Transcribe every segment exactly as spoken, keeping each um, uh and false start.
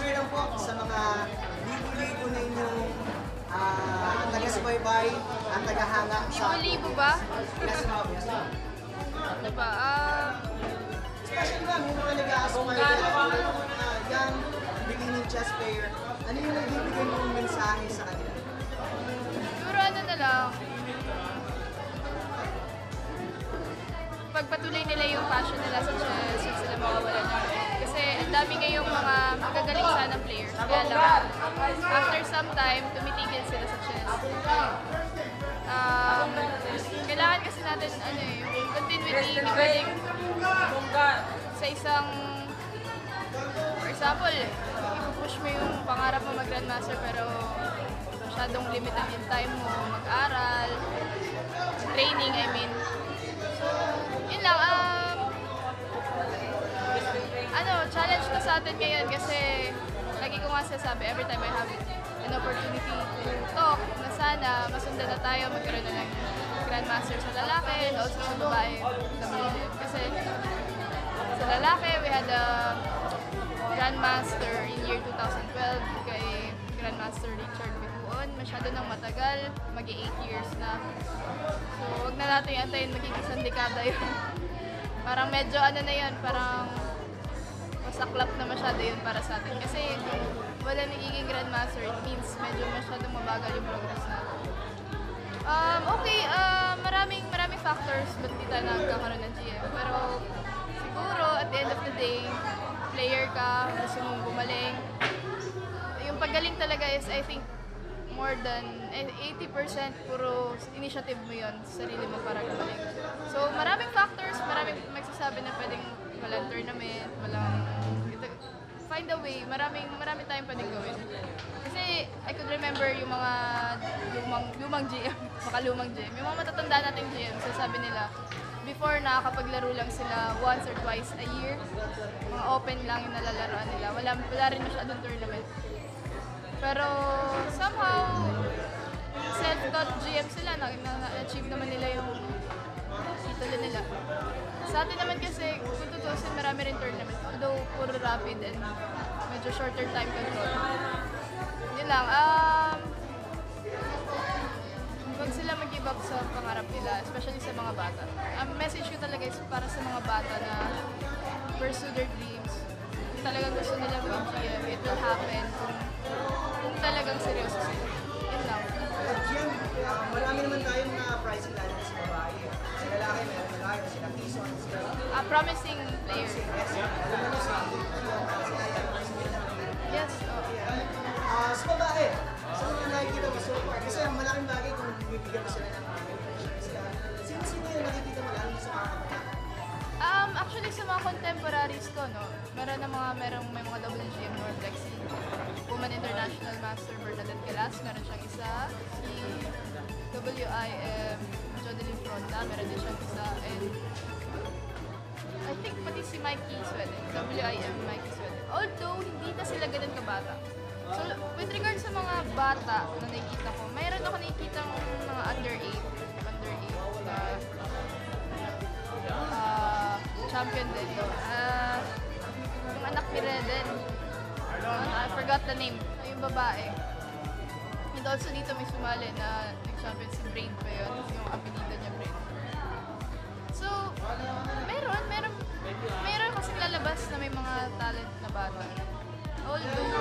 disclaimer lang po sa mga libo-libo na inyong uh, taga-subaybay at taga-hanga sa... Libo-libo ba? Yes, ma'am. Yes, ma'am. Ano ba? Ah... Especially ma'am, yung mga nag-a-aspire na uh, young, beginning chess player, ano yung nagbibigay mong mensahe sa kanila? Siguro ano na lang, pagpatuloy nila yung passion nila sa chess, huwag sila mawawala na. Kasi ang dami ngayong mga magagaling sanang players. Kaya lang, after some time, tumitigil sila sa chess. Um, kailangan kasi natin, ano eh, yung continuity, hindi pwedeng sa isang, for example, ipupush mo yung pangarap mo mag-grandmaster pero masyadong limited yung time mo, mag-aral, training, I mean. Yun lang, um, ano, challenge na sa atin ngayon kasi lagi ko nga sasabi, every time I have an opportunity to talk, na sana masundan na tayo, magkaroon na ng grandmaster sa lalaki and also sa babae. Kasi sa lalaki, we had a grandmaster in year two thousand twelve kay Grandmaster Richard Bituon. Masyado nang matagal, mag-eight years na. So, huwag na natin antayin magiging isang dekada yun. Parang medyo ano na yun, parang masaklap na masyado yun para sa atin. Kasi wala nagiging grandmaster, it means medyo masyadong mabagal yung progress natin. Um, okay, uh, maraming maraming factors ba't di tayo nagkakaroon ng G M. Pero siguro, at the end of the day, player ka, gusto mong gumaling. Yung paggaling talaga is, I think, more than eighty percent puro initiative mo yun sa sarili mo para gumaling. So, maraming factors, maraming magsasabi na pwedeng walang tournament, walang... Find a way, maraming marami tayong pwedeng gawin. Kasi, I could remember yung mga lumang, lumang G M, makalumang G M. Yung mga matatanda nating G M, sasabi nila, before nakakapaglaro lang sila once or twice a year, mga open lang yung nalalaroan nila. Wala, wala rin masyadong tournament. Pero somehow, self-taught G M sila, na-achieve naman nila yung titulo nila. Sa atin naman kasi, kung tutusin, marami rin tournament. Although, puro rapid and medyo shorter time control. Yun lang. Um, huwag sila mag-give up sa pangarap nila, especially sa mga bata. Ang message ko talaga is para sa mga bata na pursue their dreams. Kung talagang gusto nila mag-G M, it will happen kung, kung talagang seryoso sila. Yun lang. At G M, uh, marami naman tayong mga pricing lalo sa babae. Sa lalaki, meron lalaki, sila Tison, sila... A promising player. Yes, alam mo si Yes, oh. Uh, sa babae, sa mga nakikita mo so far, kasi ang malaking bagay kung bibigyan mo sila ng mga sino-sino yung nakikita mo lalo sa mga kapatid? Um, actually, sa mga contemporaries ko, no, meron na mga, merong, may mga W G M North Lexi. Woman International Master Bernadette Calas, meron siyang isa. Si W I M Wgm Fronda, meron din siyang isa. And I think pati si Mikey Sweden, W I M Mikey Sweden. Although, hindi na sila ganun kabata. So, with regards sa mga bata na nakikita ko, mayroon ako nakikita ng mga under eight, under eight na uh, champion din. Uh, yung anak ni Reden, uh, I forgot the name, yung babae. And also dito may sumali na nag-champion si Brain pa yun, yung apelyido niya Brain. So, meron, meron, meron kasing lalabas na may mga talent na bata. Although,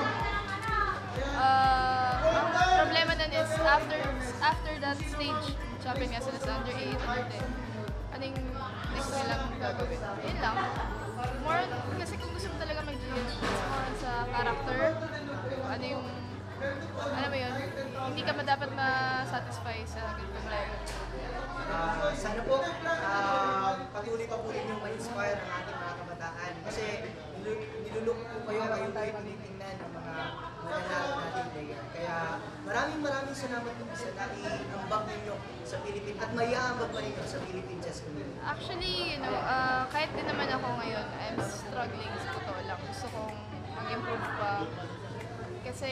uh, ang problema nun is after after that stage, champion nga sila sa under eight, under ten. Anong next nilang gagawin? Yun lang. More, kasi kung gusto mo talaga mag-G M, it's more sa character, ano yung, alam mo yun, hindi ka dapat ma-satisfy sa ganitong level. Uh, sana po, uh, patuloy pa po rin yung ma-inspire ng ating mga kabataan. Kasi nilulok po kayo, kayo tayo tinitingnan ng mga mananalo natin player. Kaya maraming maraming salamat po sa naiambag ninyo sa Philippines at maiambag pa ninyo sa Philippine chess community. Actually, you know, uh, kahit din naman ako ngayon, I'm struggling sa totoo lang. Gusto kong mag-improve pa. Kasi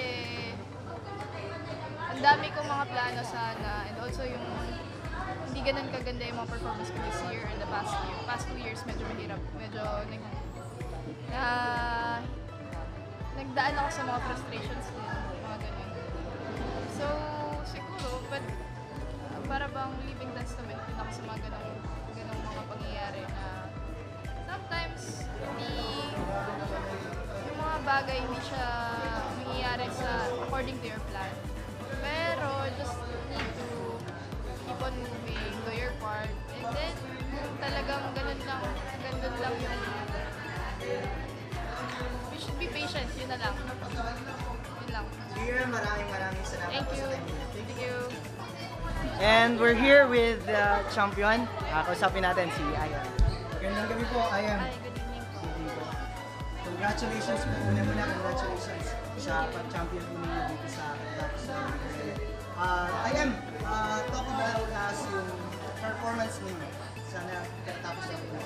ang dami kong mga plano sana and also yung hindi ganun kaganda yung mga performance ko this year and the past year. Past two years medyo mahirap. Medyo nag, na, nagdaan ako sa mga frustrations din, mga ganun. So, siguro, but para bang living testament din ako sa mga ganung, ganung mga pangyayari na sometimes hindi, yung mga bagay hindi siya nangyayari sa according to your plan. Pero just need to keep on moving, do your part, and then talagang ganun lang, ganun lang yung we should be patient, yun na lang. Yun lang. Sheerie, maraming maraming salamat. Thank po you. sa time niyo. Thank you. And we're here with the champion. Uh, kausapin natin si Ayam. Magandang gabi po, Ayam. Hi, good evening po. Congratulations po. Una-una, congratulations sa pag-champion po ninyo dito sa tapos na uh, Ayam, uh, talk about us yung performance ninyo. Sana tapos na po.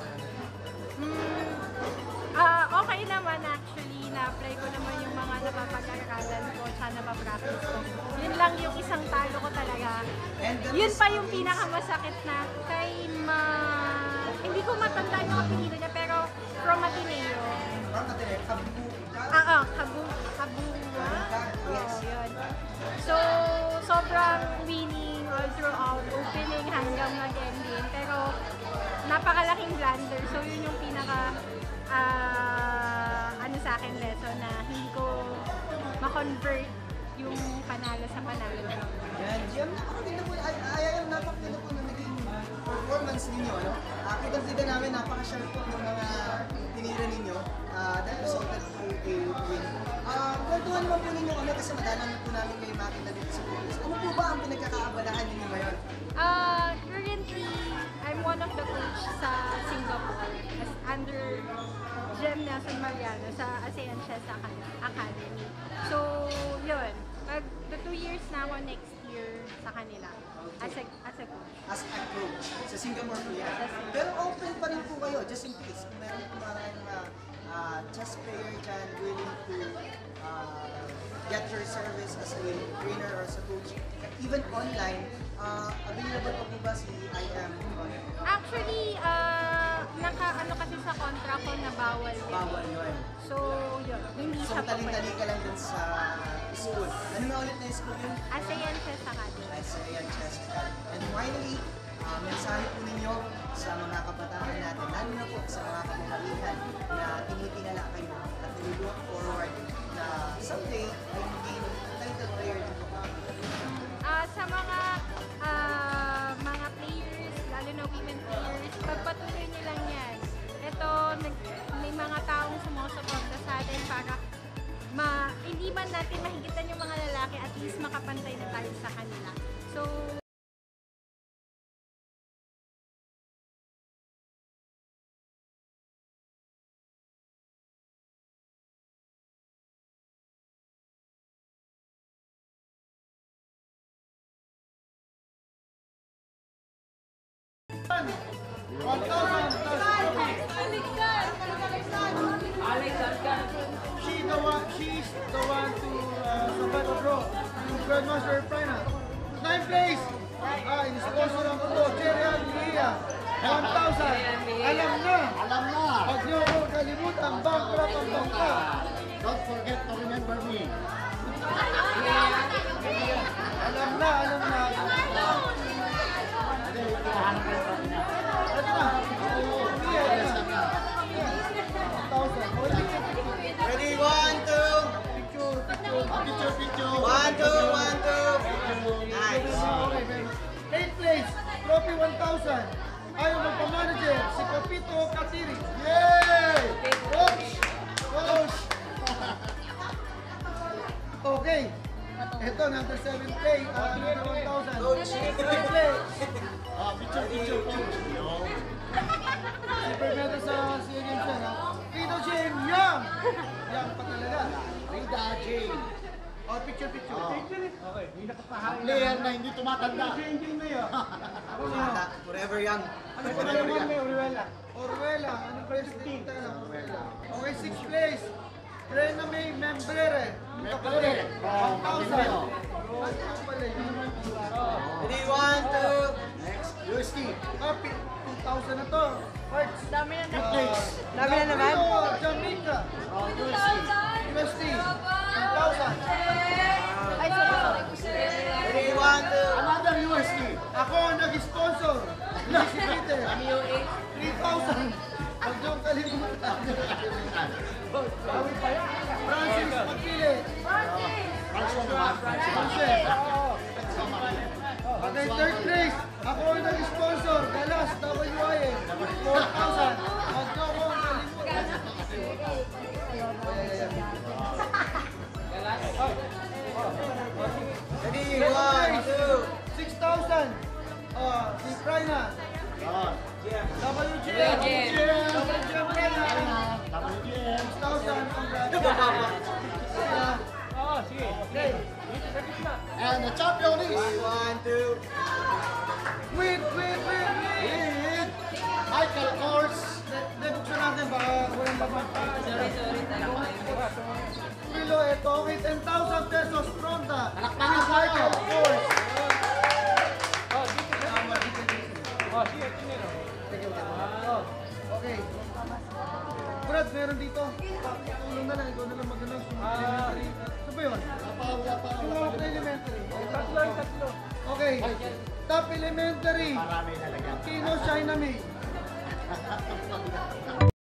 Ah, okay naman actually, na-apply ko naman yung mga napapag-aralan ko at napapractice ko. Yun lang yung isang talo ko talaga. And that Yun is- pa yung pinakamasakit na kay ma... Hindi ko matandaan yung apelido niya, pero from Ateneo. From Ateneo, Kabu. Ah, ah, Kabu... Kabuwa? Yes. Oo, yun. So, sobrang winning all throughout, opening hanggang mag-ending. Pero, napakalaking blunder. So, yun yung pinaka... ah, ano sa akin lesson na hindi ko ma-convert yung panalo sa panalo. Yan, Jim, napakaganda po. Ay, ay, ay, napakaganda po na naging performance ninyo. Ano? Uh, Kita-kita namin, napaka-sharp po ng mga tinira ninyo. Uh, that resulted to a win. Uh, Kwentuhan naman po ninyo kami kasi madalang na po namin kayo makita dito sa Philippines. Ano po ba ang pinagkakaabalahan ninyo ngayon? Uh, currently, I'm one of the coach sa Singapore as under Gem Nelson Mariano sa ASEAN Chess Academy. So, yun. Mag two years na ako next year sa kanila as a, as a coach. As a coach sa Singapore po yan. Pero open pa rin po kayo, just in case. Kung meron po maraming uh, uh, chess player dyan willing to uh, get your service as a trainer or as a coach, even online, uh, available pa po ba si I am? Actually, uh, naka ano kasi sa contract ko na bawal yun. Bawal yun. So, yun. Hindi So, siya pa taling-tali ka lang dun sa school. Ano nga ulit na yung school yun? ASEAN Chess Academy. ASEAN Chess Academy. And finally, uh, mensahe po ninyo sa mga kabataan natin, lalo na po sa mga kababaihan na tinitingala kayo at nililook forward na someday ay maging title player dito po. Ah, sa mga ah, mga players, lalo na women players, pagpatuloy nyo lang yan. Ito, nag, may mga taong sumusuporta sa atin para ma, hindi man natin mahigitan yung mga lalaki, at least makapantay na tayo sa kanila. So, She the one, she's the one to uh, survive a draw. Grandmaster Frayna. Ninth place. Ah, in-sponsor ang ko. Sherrie and Wim. one thousand. Alam na. Alam na. Huwag niyo ko kalimutan. Bankrupt ang bangka. Don't forget to remember me. Alam na, alam na. Hindi, hinahanap ko yung sabi niya. Ito na. Hindi, ito na. one thousand. Oh, Ready? One, two. picture, picture. Ah, picture, picture. One, two, one, two. Nice. Okay, baby. Eighth place, trophy one thousand. Ayaw magpa-manager, si Papito Katiri. Yay! Coach! Coach! Okay. Ito, number seven play, uh, number one thousand. Coach. Seven play. Ah, picture, picture, picture. Yo. Super meta sa SEA Games yan, ha? Pito Jim Yang! Yang pa talaga. Rida Jane. Oh, picture, picture. Oh. Okay, hindi nakapahali. Player na hindi tumatanda. Jane Jane na yun. Ako sino? Bata, forever young. Ano pa rin naman may Orwella? Orwella. Ano president tayo? Orwella. Okay, sixth place. Frayna May Membrere. Membrere. Oh, one thousand. Membrere. Ano pala yun? Ready? One, two. Next, U S T. Copy. two thousand na to. Parts. dami na Fifth place. Dami na naman. Rio, Jamaica. Oh, U S T. U S T. Ako ang nag-sponsor. Si Peter. three thousand. Huwag niyong kalimutan. Francis, magpili. Francis. Okay, third place. Ako ang nag-sponsor. Galas, W I M. four thousand. Huwag niyo akong kalimutan. Ready, one, two. six thousand. Uh, si Frayna. W G M. Wgm Frayna. six thousand. Congratulations. Okay. And the champion is One, two. Win, win, win, win. with Michael Kors. Deduksan natin, baka walang laban pa. Sorry, sorry. Kilo, ito, okay, ten thousand pesos, Fronda. Palakpakan tayo. Michael Kors. Okay. Brad, meron dito. Tulong na lang, ikaw na lang mag-announce yung elementary. Ano ba yun? Yung mga elementary. Tatlo, tatlo. Okay. Top elementary. Marami talaga. Kino China May.